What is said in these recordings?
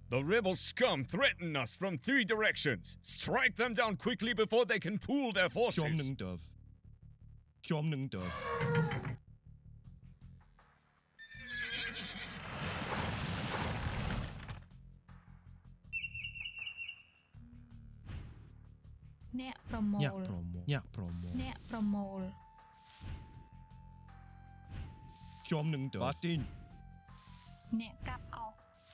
The rebel scum threaten us from 3 directions. Strike them down quickly before they can pool their forces. Nè promote. Martin. Nè cặp ao.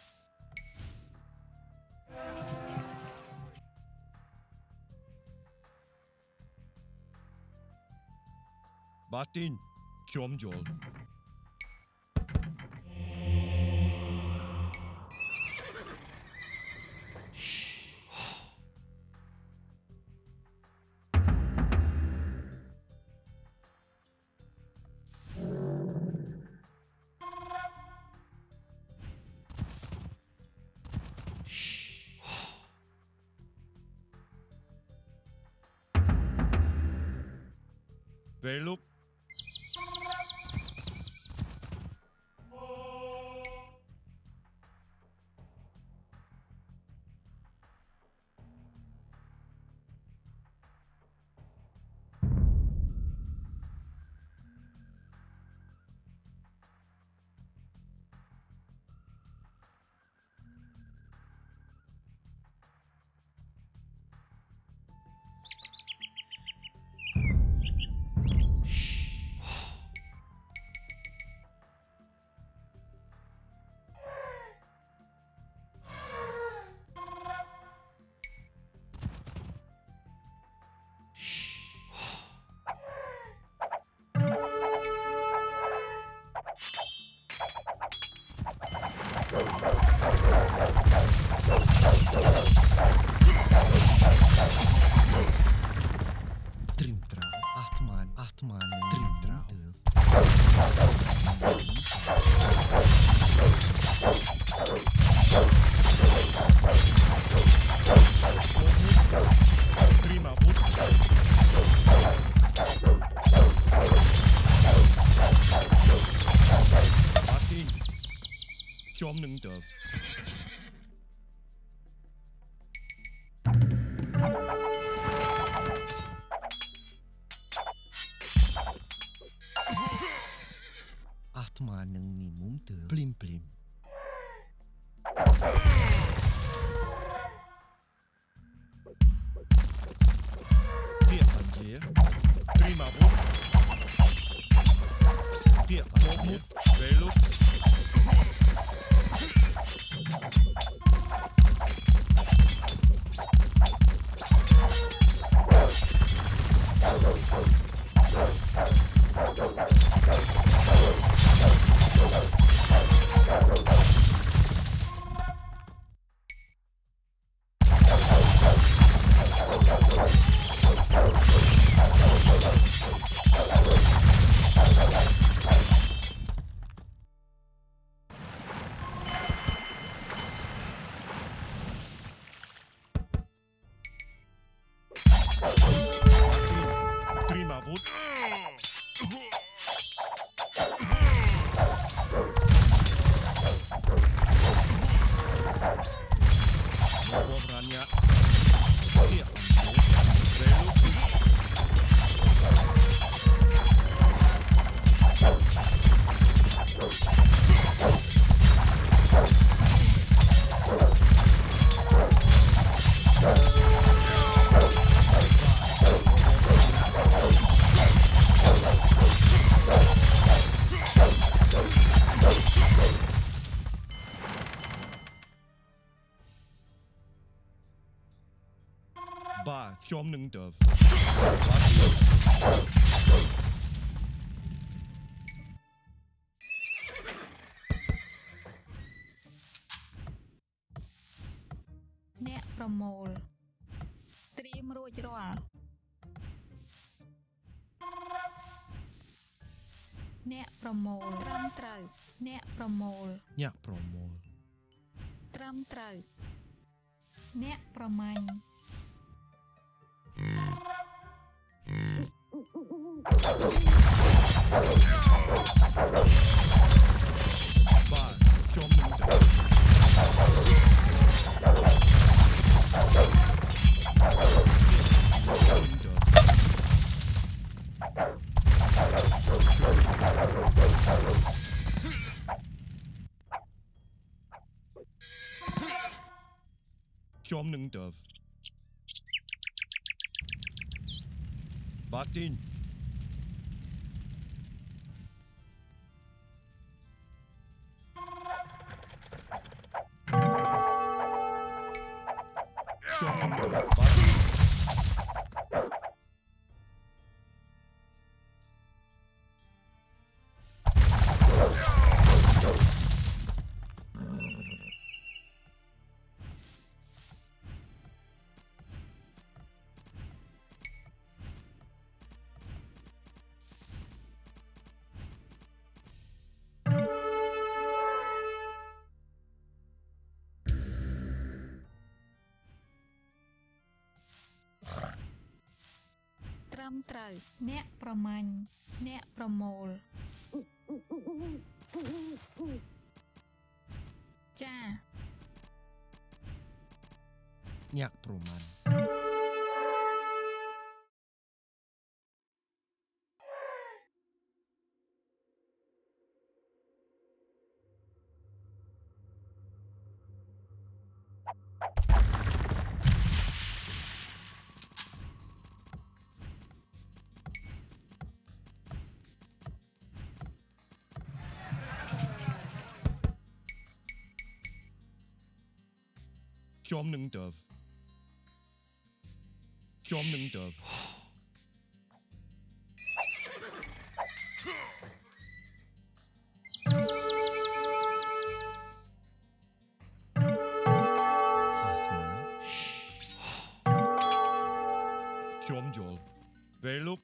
Martin. Chom Joel. Về lúc chom nâng đợt. Atma nâng mi mum tờ plim plim. Việc bàn dế, prima bút. Việc bàn dế, về lúc. Prima vot. Obrania. Hier. Velo. Ba chom nâng đợt. Nè promote. Trim ruột rồi. Nè promote. Tram trời. Nè promote. Nhạc promote. Tram trời. Nè promanh. Ba chom nâng đợt. Chom nâng tờ Bát tin Chom nâng tờ Bát tin ត្រឹមត្រូវអ្នកប្រមាញ់អ្នកប្រមូលចា៎ Nhạc pro man Chom nâng tờ Chom nâng tờ Chom jol Về lúc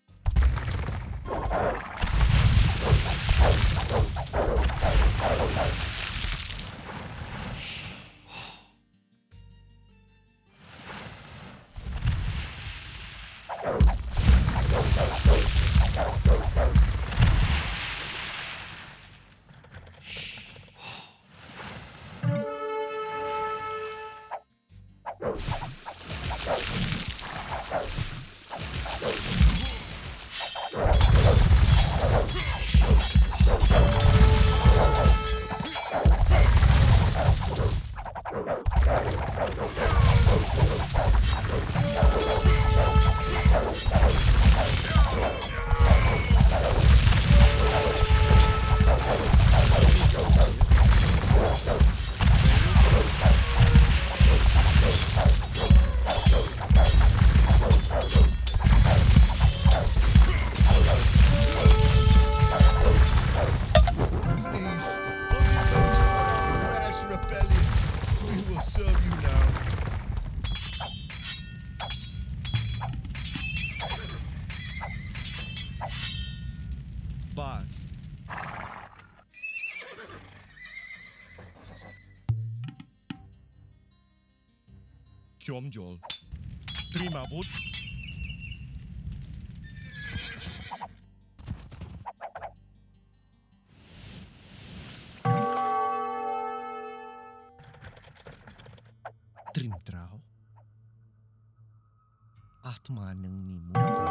Bad Chom jol Terima vút Trim trao Atma nâng ni muda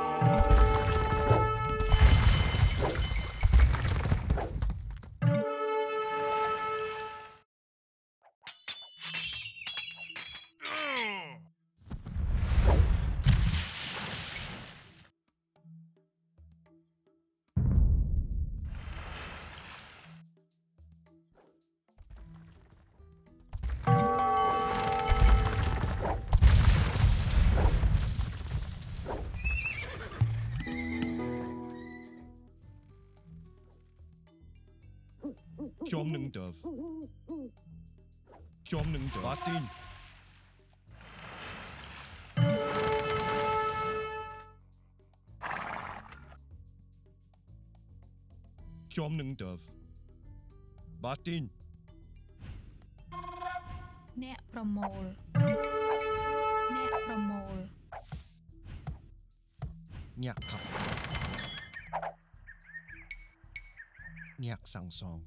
Chom nâng tờ Chom nâng tờ Bát tin Chom nâng tờ Bát tin អ្នកប្រមូលអ្នកប្រមូល Nhạc khắp Nhạc sang song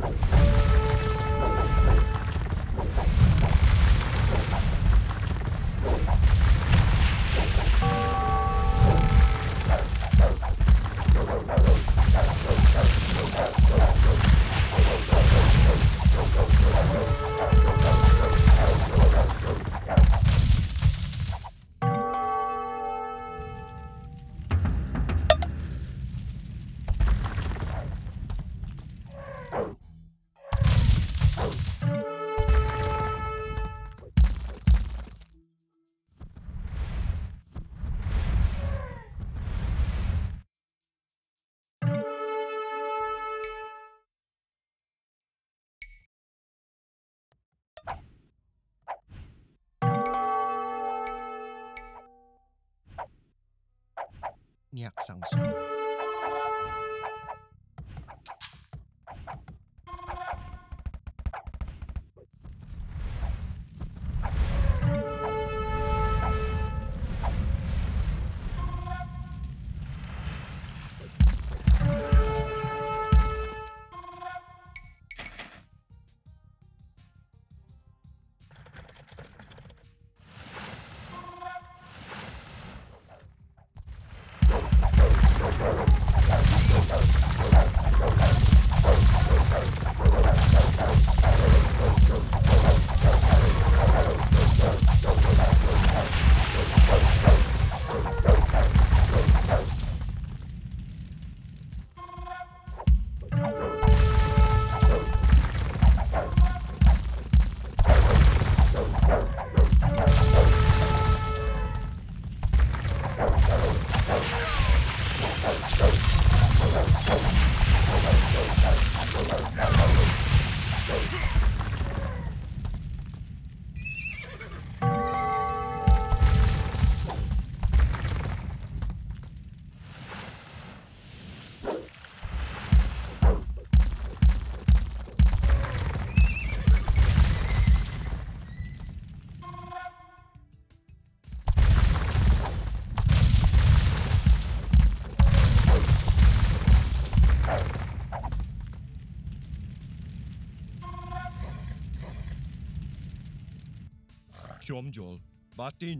Nhạc sang song. Jol, batin.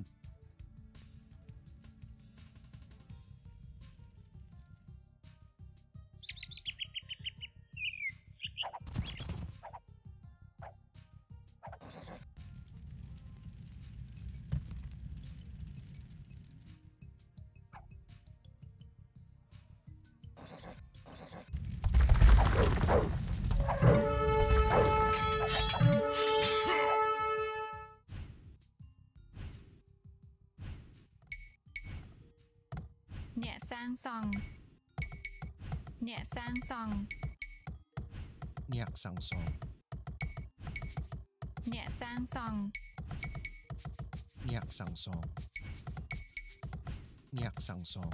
Nhẹ sang song. Nhẹ sang song. Nhạc sang song. Nhẹ sang song. Nhạc sang song. Nhạc sang song.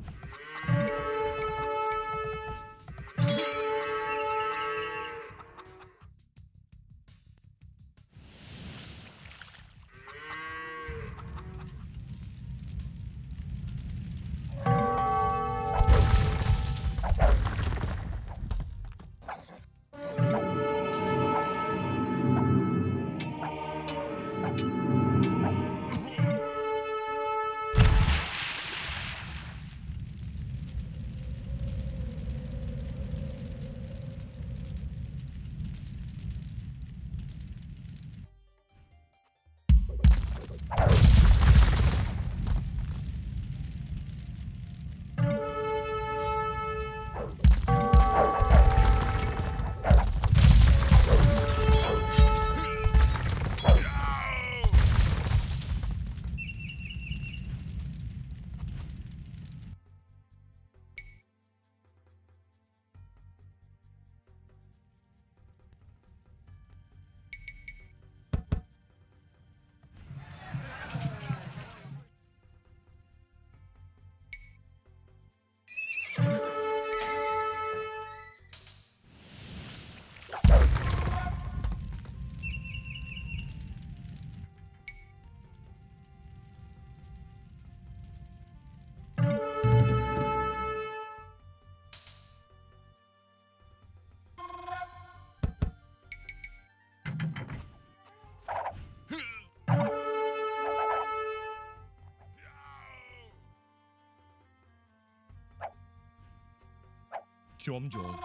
ខ្ញុំយល់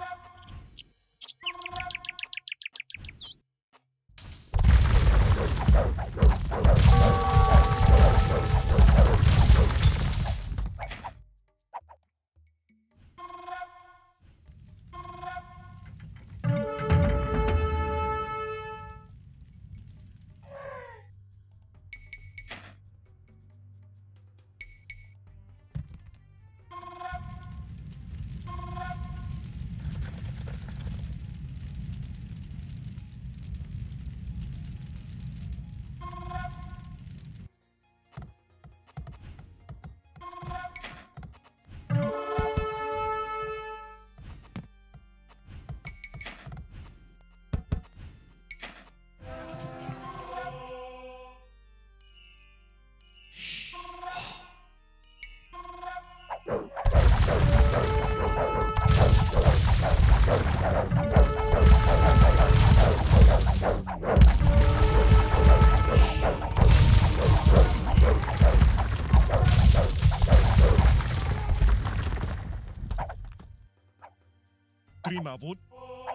ត្រៀមអាវុធ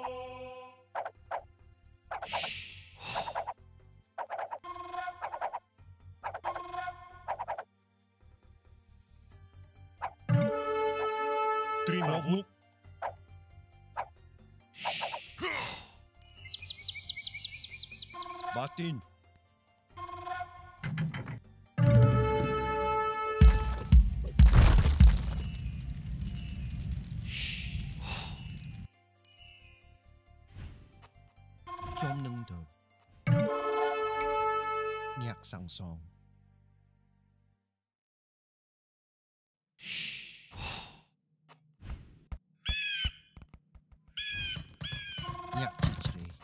ត្រៀមអាវុធ បាទីន ខ្ញុំនឹងទៅអ្នកសាងសង់អ្នកជីជ្រេ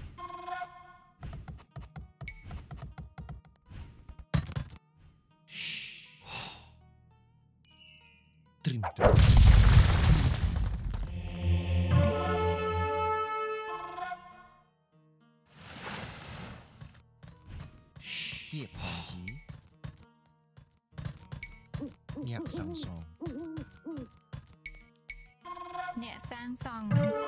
ត្រៀមទៅពាក្យផងជីអ្នកសាងសង់អ្នកសាងសង់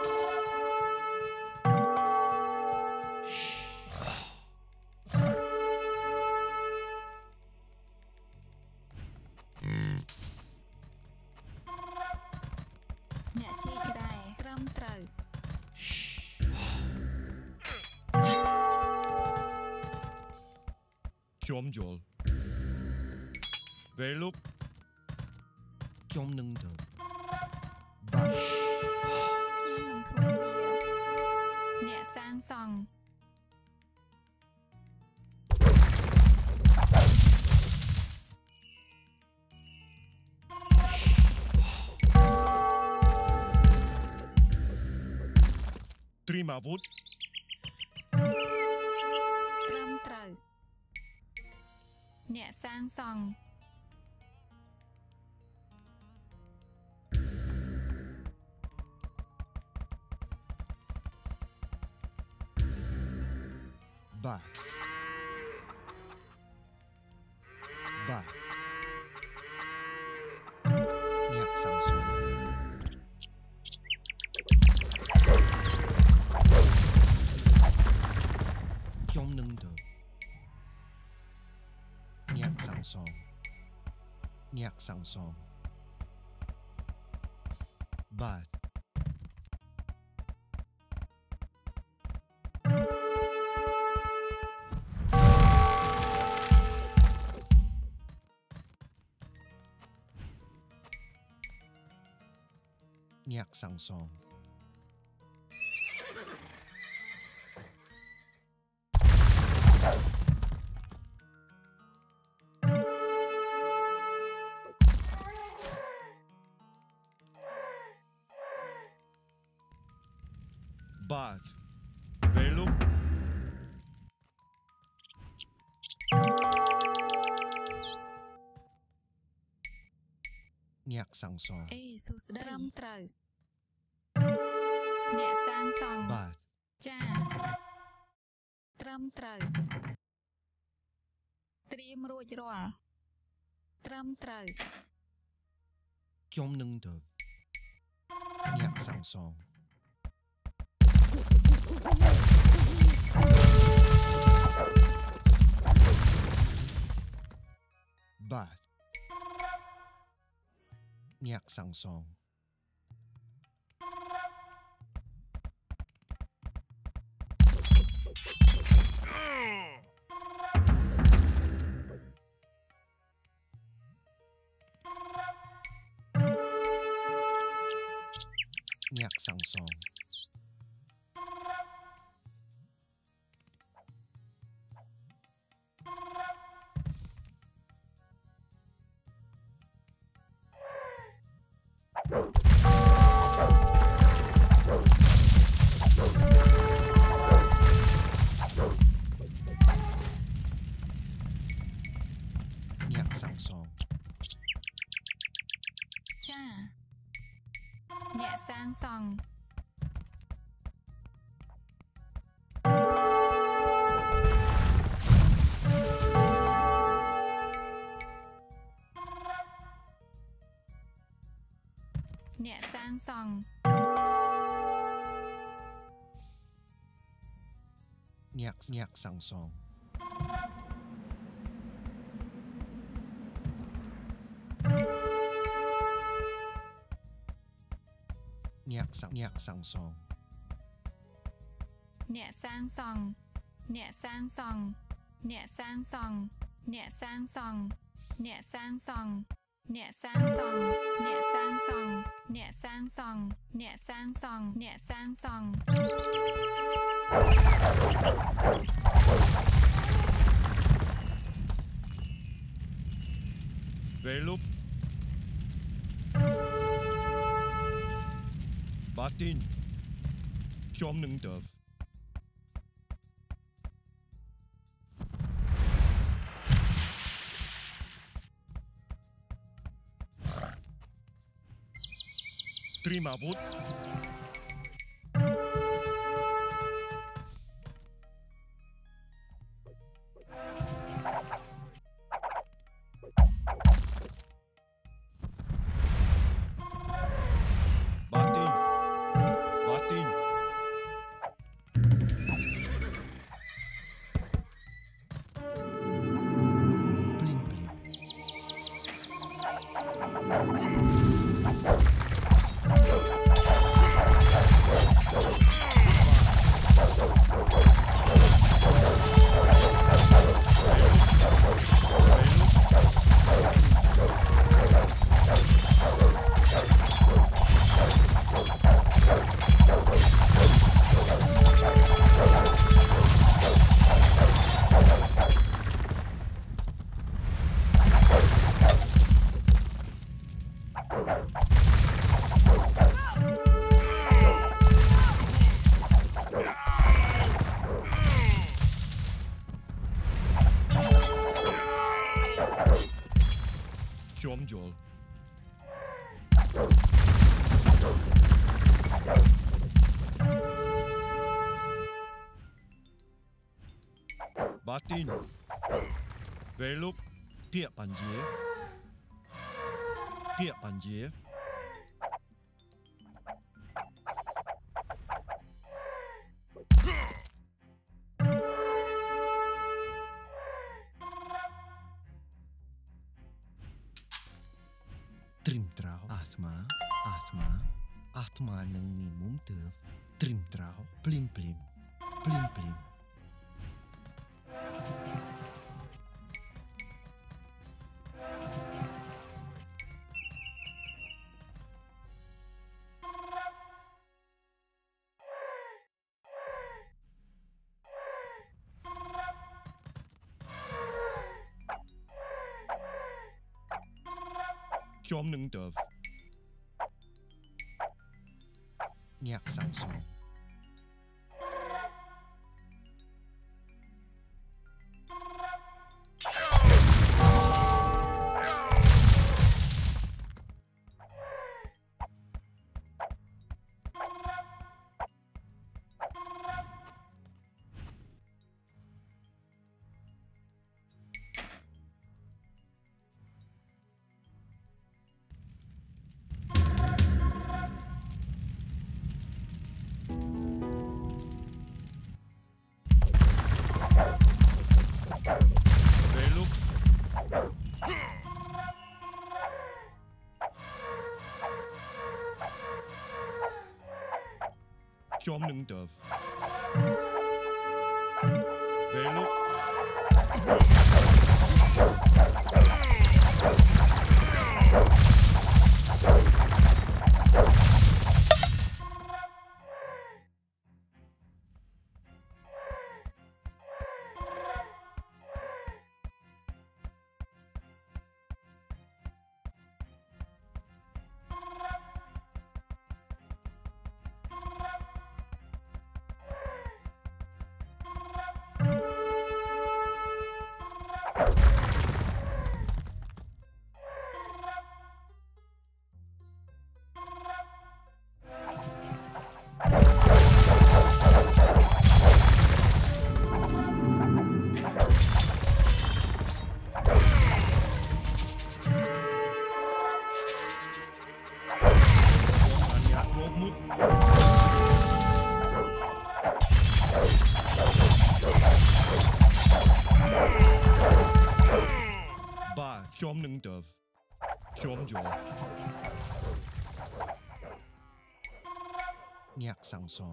អ្នកជីករ៉ែត្រឹមត្រូវខ្ញុំយល់វេលុបខ្ញុំនឹងទៅបាទខ្ញុំនឹងធ្វើវាអ្នកសាងសង់ត្រៀមអាវុធត្រឹមត្រូវ អ្នកសាងសង់បាទបាទអ្នកសាងសង់ខ្ញុំនឹងទៅអ្នកសាងសង់អ្នកសាងសង់បាទអ្នកសាងសង់បាទវេលុបអ្នកសាងសង់អេសួស្តីត្រឹមត្រូវអ្នកសាងសង់បាទចាត្រឹមត្រូវត្រៀមរួចរាល់ត្រឹមត្រូវខ្ញុំនឹងទៅ nhạc sang song bát nhạc sang song nhạc sang song nhạc sang song ចាអ្នកសាងសង់អ្នកសាងសង់ nhạc sang song nhạc sang song អ្នកសាងសង់អ្នកសាងសង់អ្នកសាងសង់អ្នកសាងសង់អ្នកសាងសង់អ្នកសាងសង់អ្នកសាងសង់អ្នកសាងសង់អ្នកសាងសង់អ្នកសាងសង់ về lúc bà tin chom nâng đợt terima vot Batin Bling bling chom jol Batin về lúc tiệm bàn dế trim trao atma nang mi mum teup trim trao plim plim จอมหนึ่งเดิฟอยากสั่งสอน Về lúc Chom nâng đợt Về lúc Chom nâng đợt Chom gió Nhạc sang song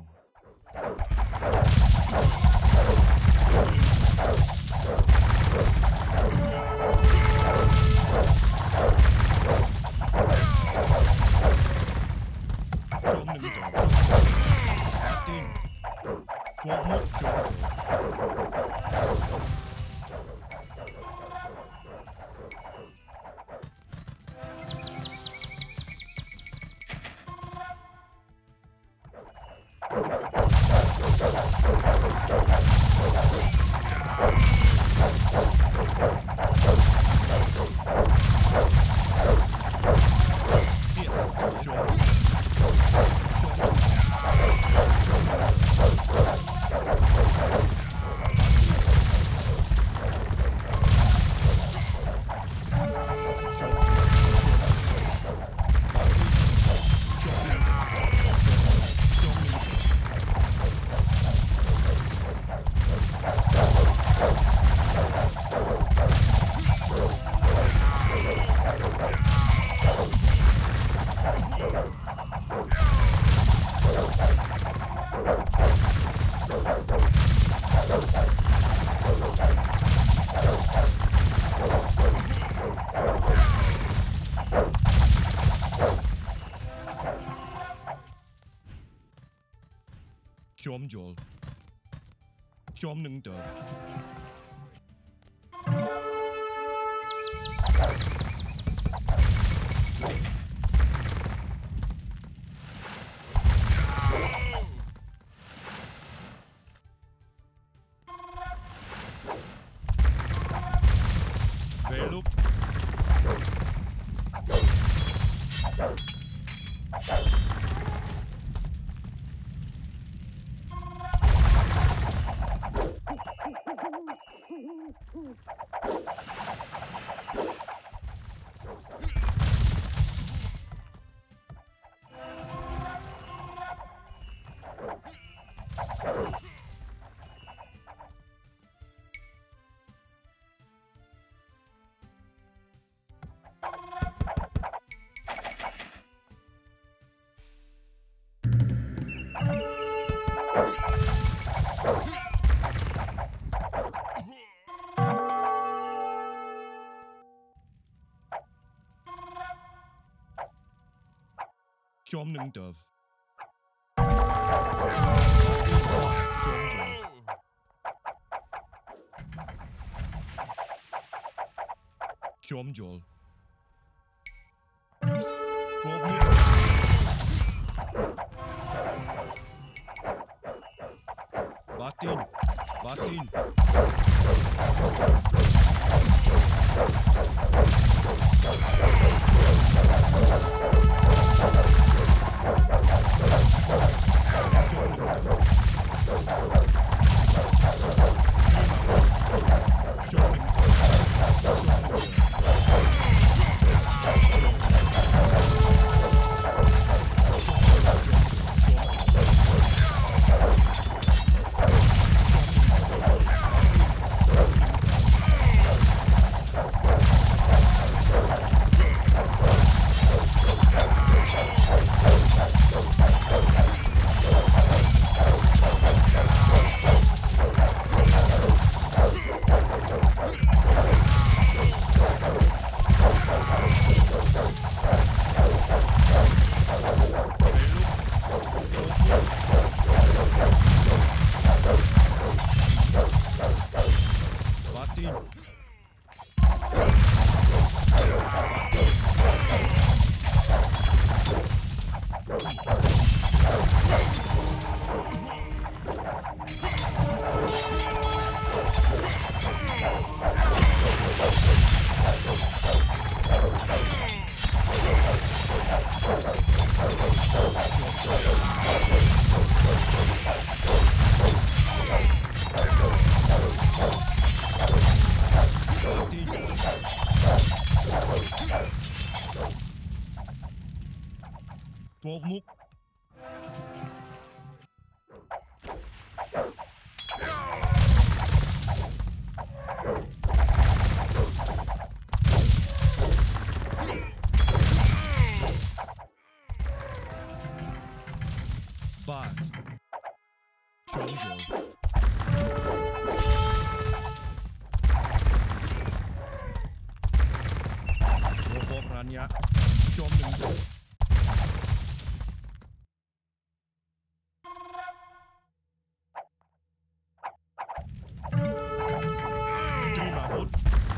Chom nâng đợt Bá tin Quốc mốc chom gió Chom gió Chom nâng đợt Về lúc Chom nâng đợt Chom gió Chom gió Quốc mốc Bá tin Bá tin Pov muc. Bad. Chonjo. Robot Rania. Chom nung dov. Terima vod.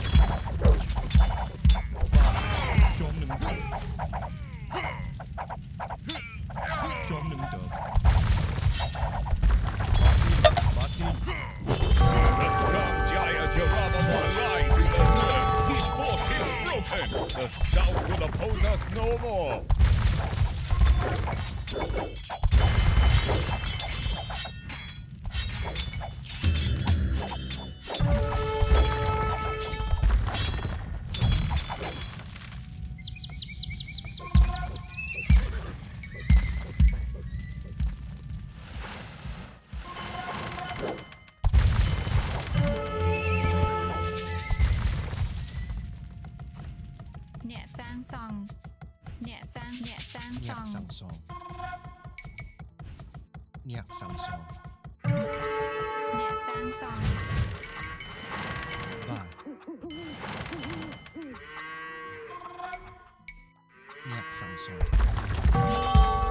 Bad. Chom nung dov. Chom nung dov. Batin. The scum giant Suryavarman lies in the dirt. His force is broken. The South will oppose us no more. Nè sang song. Nè sang Nyak song. sang song. Nyak sang song. Nè sang song. Bad. Nyak sang song.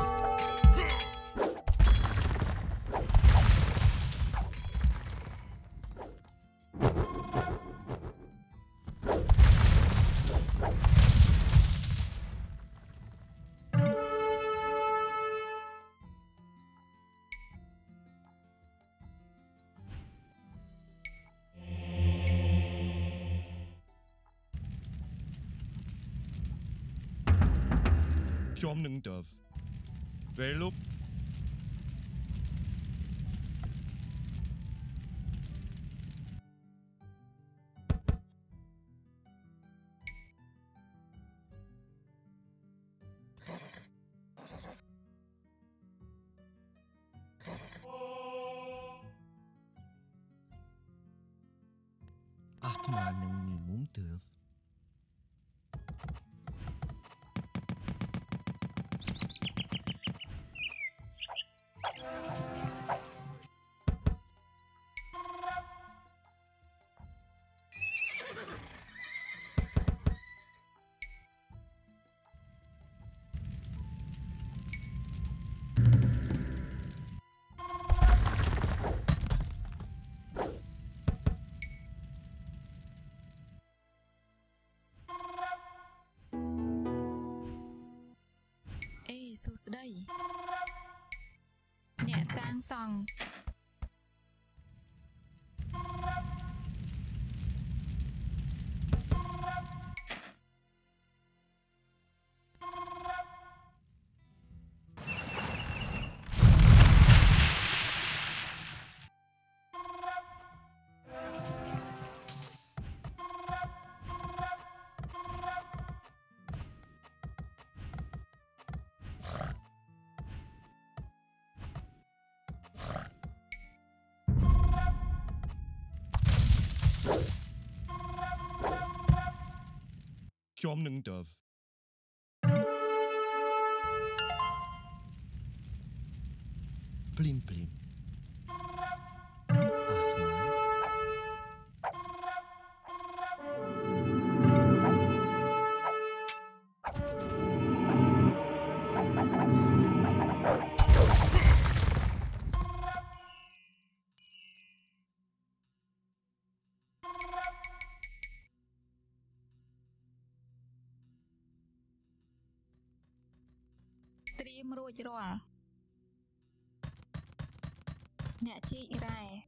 Chom nung dov. Về lúc. Atma nung mi mum dov. Ê, su đây. Nè sang song. Chom nung dov. Plim plim. Atma. Trim ruột rồi. Nè chi ra.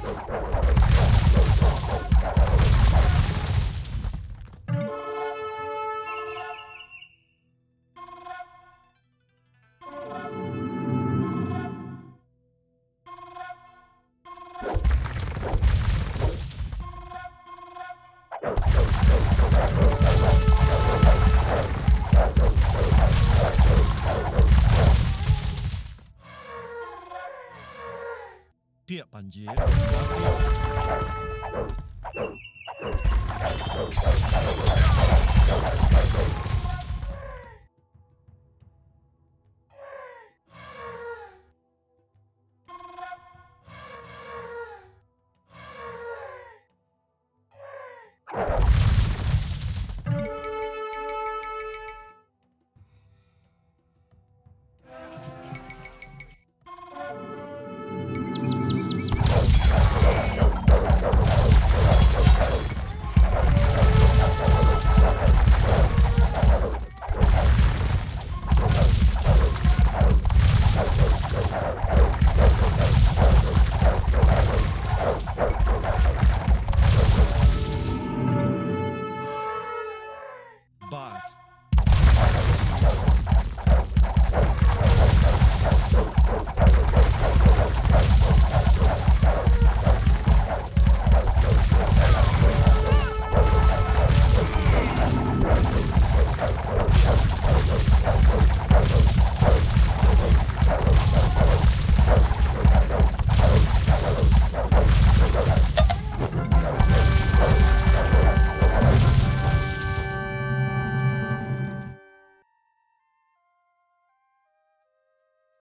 Tiap banjir mati.